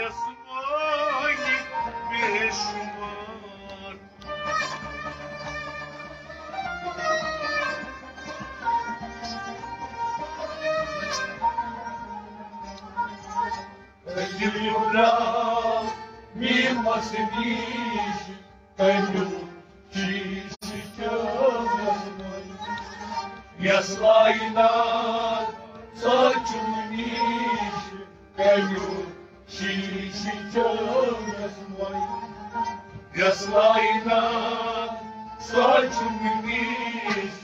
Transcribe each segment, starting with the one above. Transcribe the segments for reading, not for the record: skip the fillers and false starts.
свой бешумар. Libra mimo semich, canyu чистясь мой, я слайна сочунись, canyu чистясь мой, я слайна сочунись.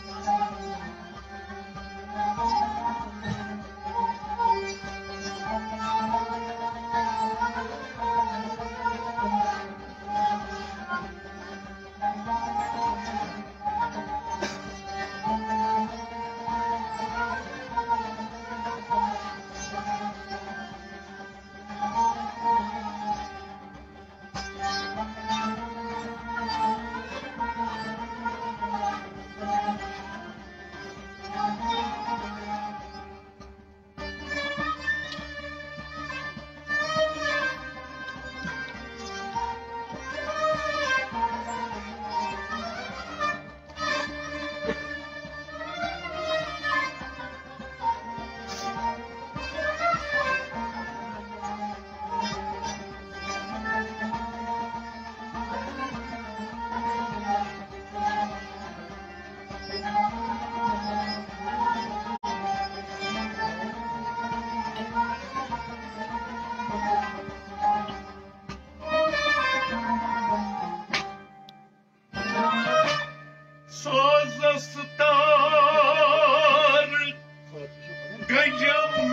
Созастар гайдам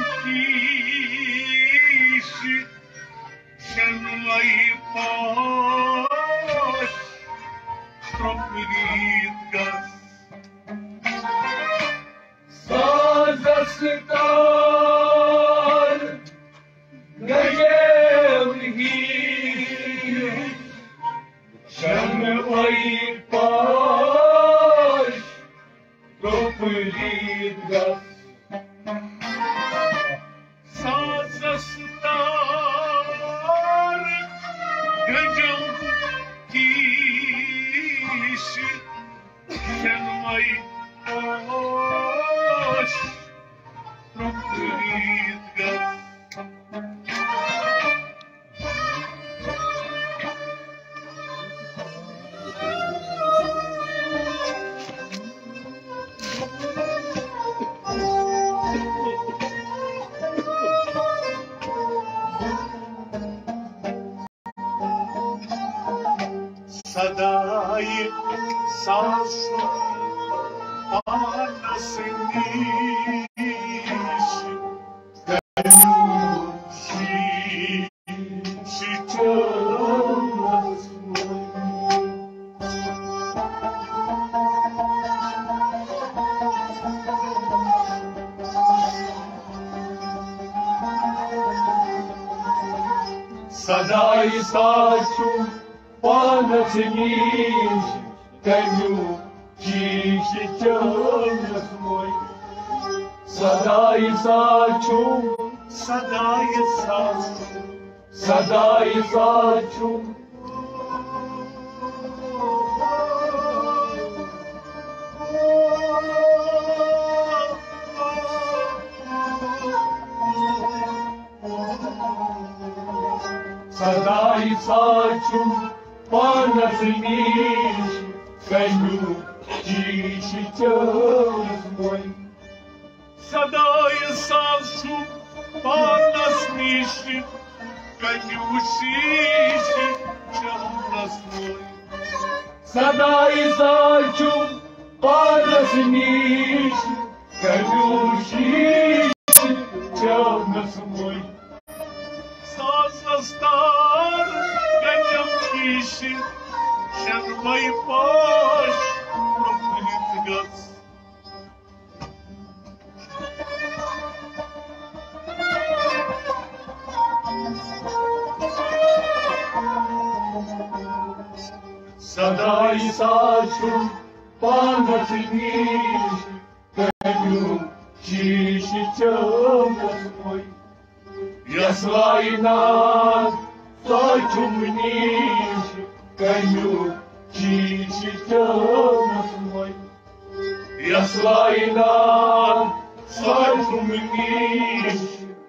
киши, шанлай паш, пропирит газ. Созастар гайдам киши, шанлай паш, пропылит газ. Созастар гайдам киши, шанлай паш, пропылит газ. Садай сашу анасыниш, Canyu чистясь мой. Садай сачу понаценись, canyu чистясь мой. Садай сачу, садай сашу, садай сачу. Садай сачу понаценись, canyu чистясь мой. садай сашу понасмиши, конюшиши, чернослой. Садай сачу понаценись, canyu чистясь мой. Созастар гайдам киши, шанлай паш, пропылит газ. Садай сачу понаценись, canyu чистясь мой. Я Yaslaina saçumniş kanyu çiçeğimiz moy. Yaslaina saçumniş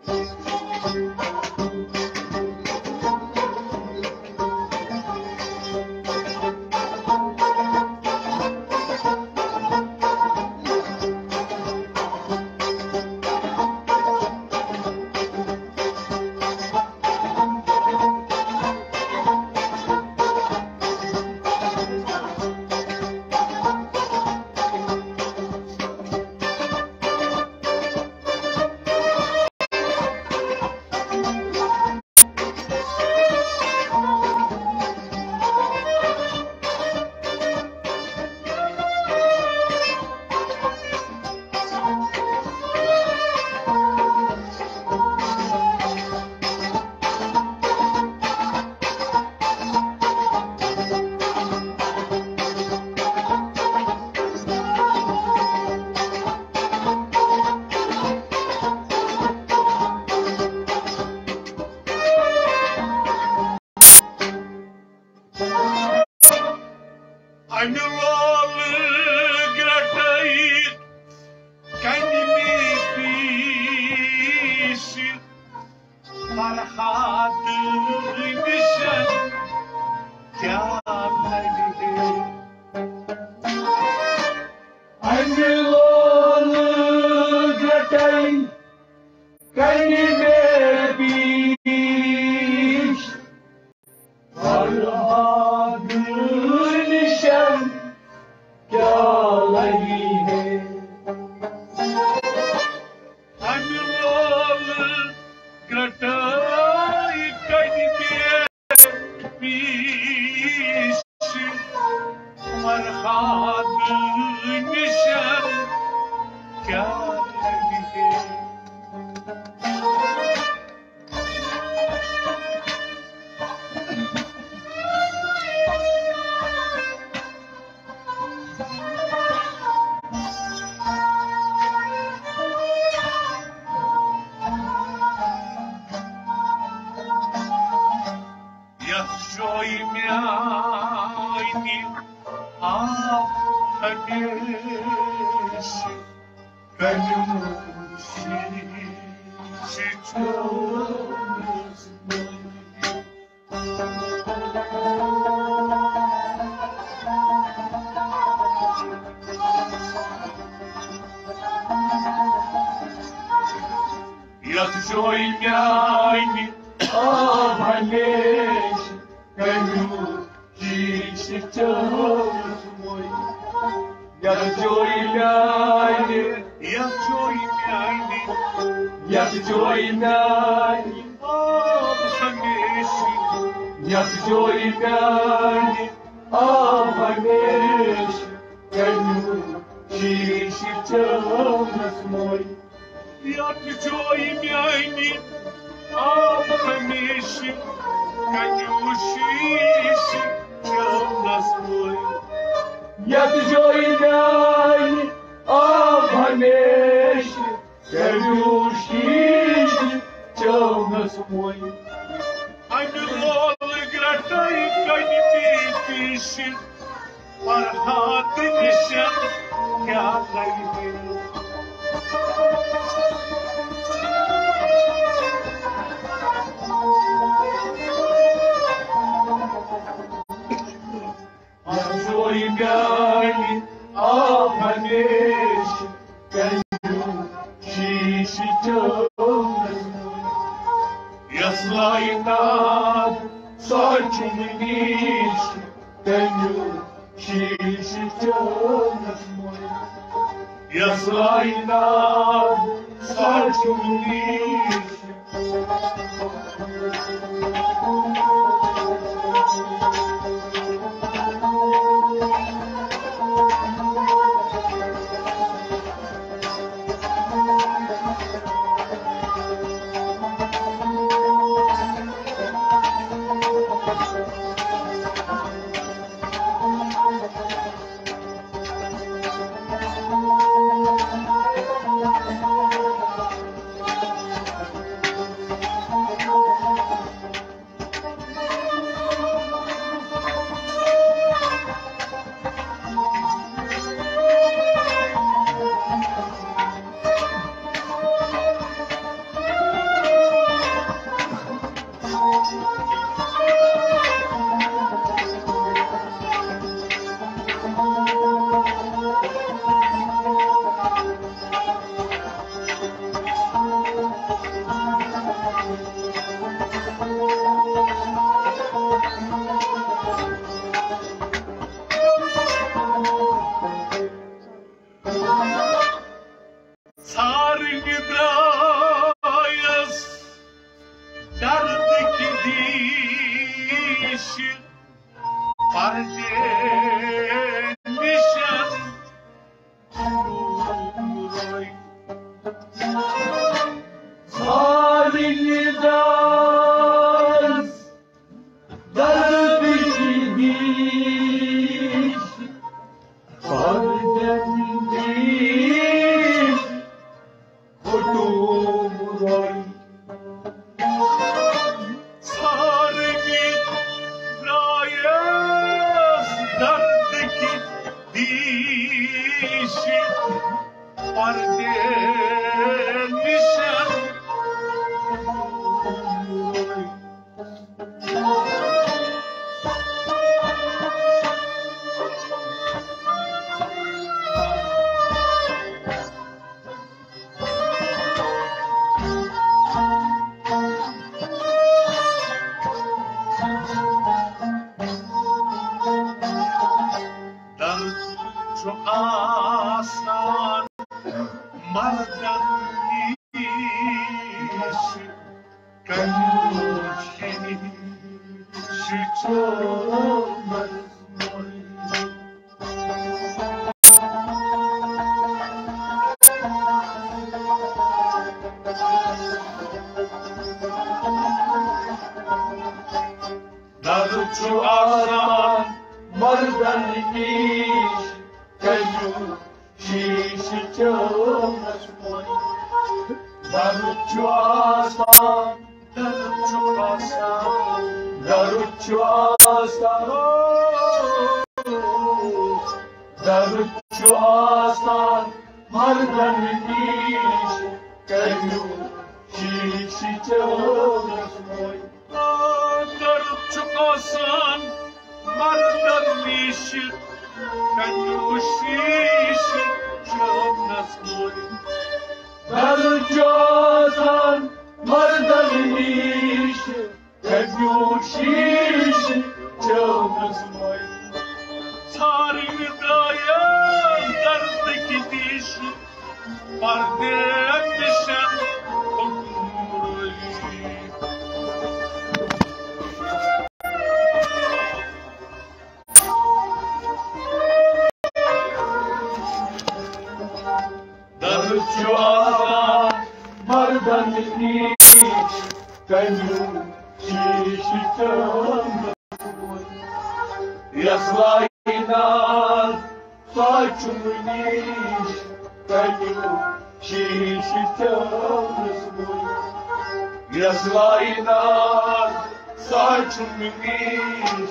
Anılarlı gratayı kendimi pişir Farhadı nişan kâmeli Anılarlı gratay kendime piş Farhadı nişan kâmeli Anılarlı gratayı kendimi pişir Farhadı nişan kâmeli Yasoymayni affedersin Benim şişçimiz Yasoymayni Avaneş kanyu çiçeğimiz moy. Yasoymayni Yasoymayni Yasoymayni affedersin Yasoymayni Avaneş kanyu çiçeğimiz moy. Yasoymayni affedersin Kanyuşişi çalmaz boy Yasoymayni Avaneş kanyu çiçeğimiz moy. Anılarlı gratayı kendimi pişir Farhadı nişan kâmeli Yasoymayni Avaneş kanyu çiçeğimiz moy. Yaslaina saçumniş kanyu çiçeğimiz moy. Yaslaina saçumniş işi Pardenişen Nuray Salihli'den derdi gidiş Pardendiş Kodumuray Sargit rayaz dardaki dişi Pardenişen Nuray Dert çok asan Mardan işi Kaymışı Şüçolmaz Dert çok asan Mardan iş Kayu şişi çömez moy Darutçu asan çok asan Darutçu asan Darutçu asan Mardan iş Kayu şişi çömez moy Dert çok asan Mardan işi Kaymışı Çömez moy Darutçu asan Mardan iş Kayu şişi çömez moy Sargıdaya derdeki dişi Pardenişen Nuray Darutçu asan Mardan iş Kayu şişi çömez moy Yaslayınan saçımın iş Kayu şişi çömez moy Yaslayınan saçımın iş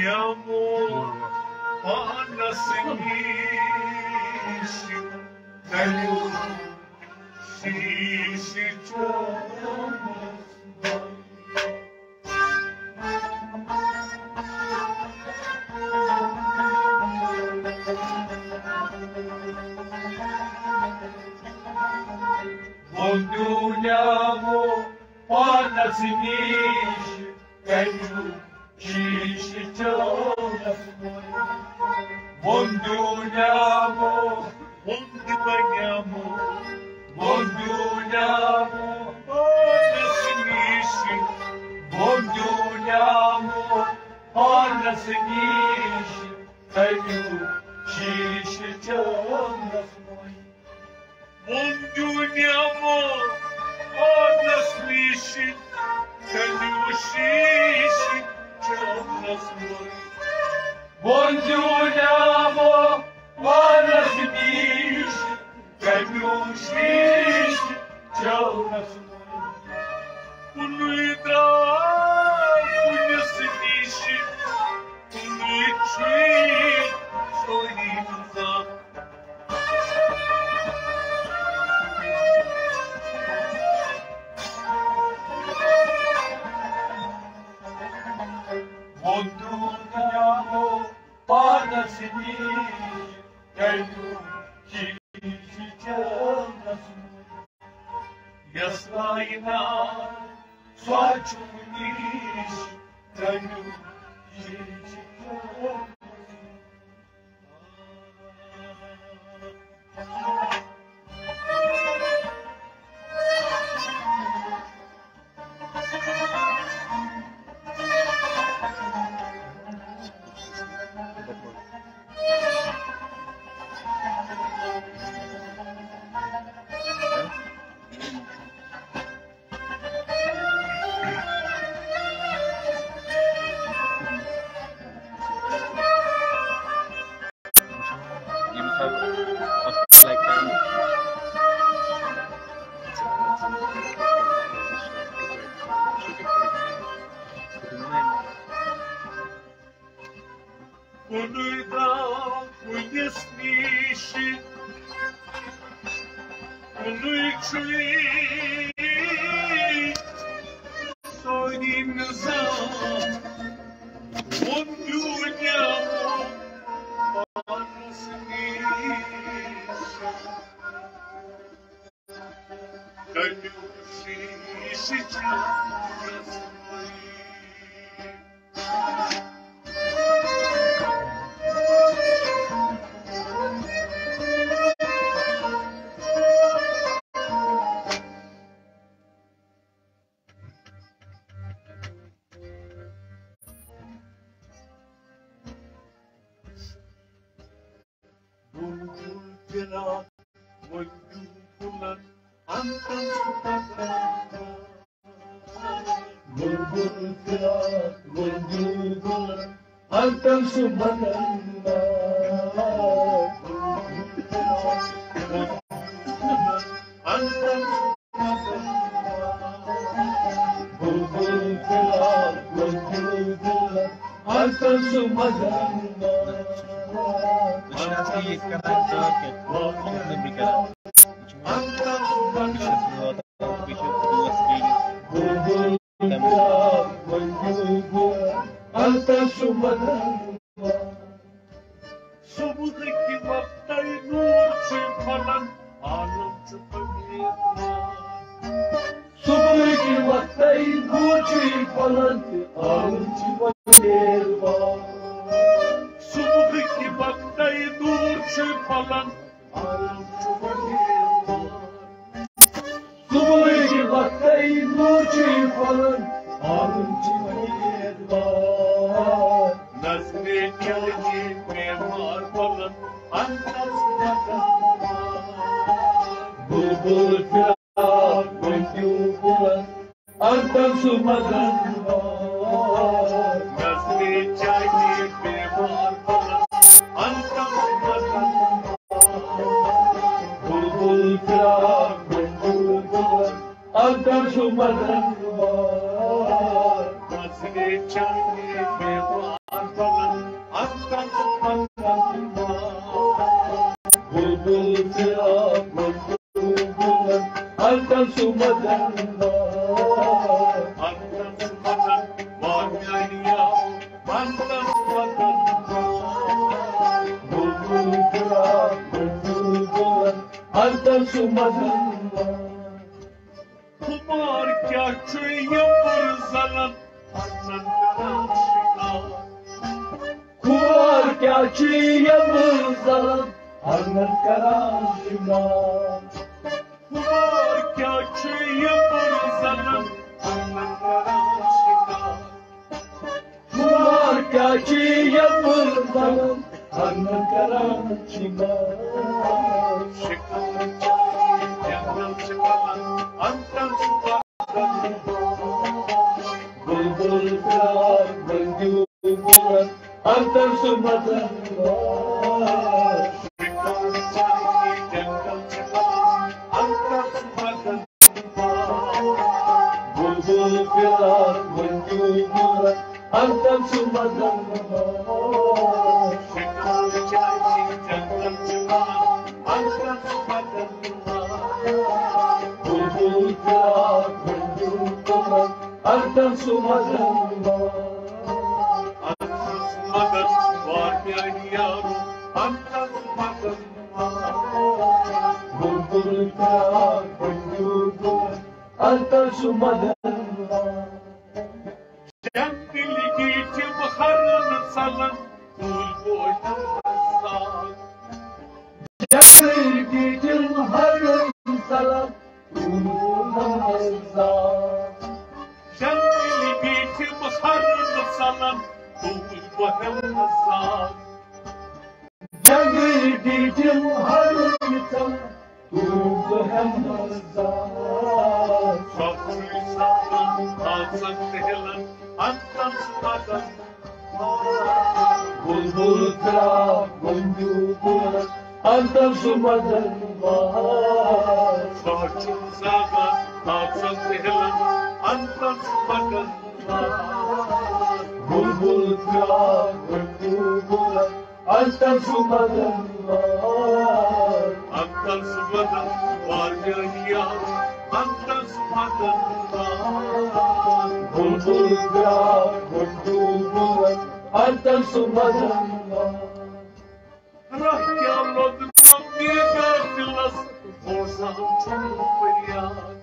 Vogliamo alla sinistra, si Vogliamo alla sinistra, ci torna. Vogliamo alla sinistra, alla sinistra, ci torna. Vogliamo alla sinistra, Vogliamo alla sinistra, Ясна Свачуніш, Antang Subhanallah, Antang Subhanallah, सुमदन Kumar kya çuyumur zalan anandan şinar. Kumar kya çiyamur zalan Arnat karan şinar Kumar kya çuyumur zalan anandan şinar. Kumar kya çiyamur zalan Arnat karan şinar Şıkın çayı yandan çıkalan andan sulardan. Bulbul kral Banju bulan Antar sumadan Şıkın çayı yandan çıkalan andan sulardan. Bulbul kral Banju bulan Antar sumadan Şıkın çayı yandan çıkalan andan sulardan. Bulbul kral Banju bulan Antar sumadan Antasmadan var bir yavrum, antasmadan var. Bulbul kral Banju bulan Antar sumadan Cendili geçim harını salan, kul boynumuzdan. Cahil gidin harın salam Uğurlamazlar Cendili geçim harını salan, kul boynumuzdan. Cahil gidin harın salam Uğurlamazlar Şarkıyı salan, alsan tehlan, antasmadan var. Bulbul kral Banju bulan Antar sumadan var Şarkıyı salan, alsan tehlan, antasmadan var. Bulbul kral Banju bulan Antar sumadan var Antasmadan var bir yavrum, antasmadan var. Bulbul kral Banju bulan Antar sumadan var Rahyaladına bir garfilas, orsan çok feryat.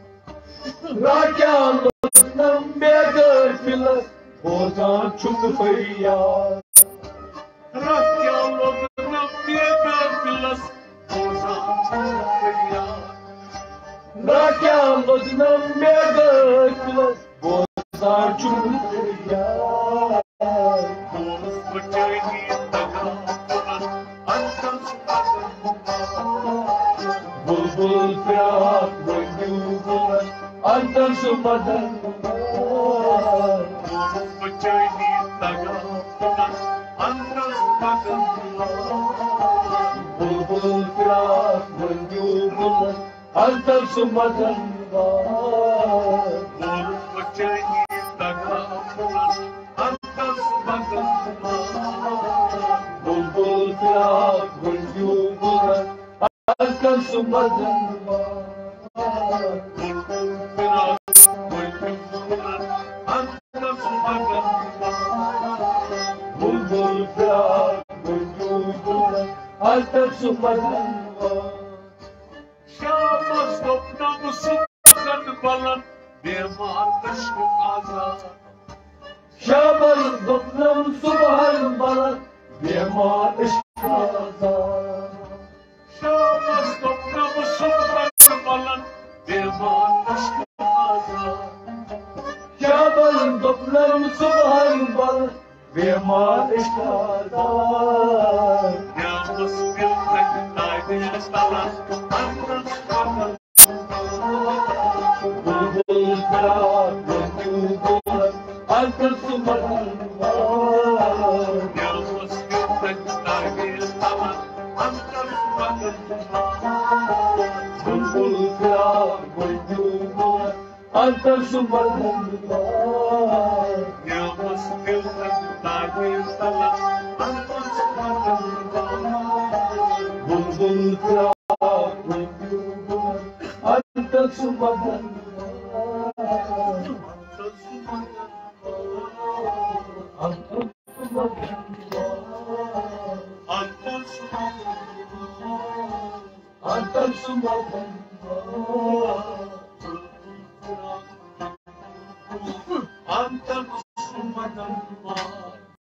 Rakyalından begar filas Bozan çok feryat Rahyaladına bir garfilas, orsan çok feryat. Rakyalından begar filas Bozan çok feryat Boğaz bıçağını takamadan, antasmadan var. Bulbul kral Banju bulan Antar sumadan var Boğaz bıçağını takamadan, antasmadan var. Bulbul kral Banju bulan Antar sumadan var Boğaz bıçağını takamadan, antasmadan var. Bulbul kral Banju bulan Antar sumadan var Bulbul kral Banju bulan antasmadan var. Bulbul kral Banju bulan Antar sumadan var Şamaz toplamışım bakan balan, beman aşkı azat. Şaban toplam subhan balan Bema ışkaza Şamaz toplamışım bakan balan, beman aşkı azat. Şaban toplam subhan balan Bema ışkaza Yalnız bilmek naydın salan, antasmadan. Bulbul kral Banju bulan Antar sumadan var Yalnız bilmek naydın salan, antasmadan. Bulbul kral Banju bulan Antar sumadan var Yalnız bilmek naydın salan, antasmadan. Bulbul kral Banju bulan Antar sumadan var Antar sumadan var Antar sumadan أنت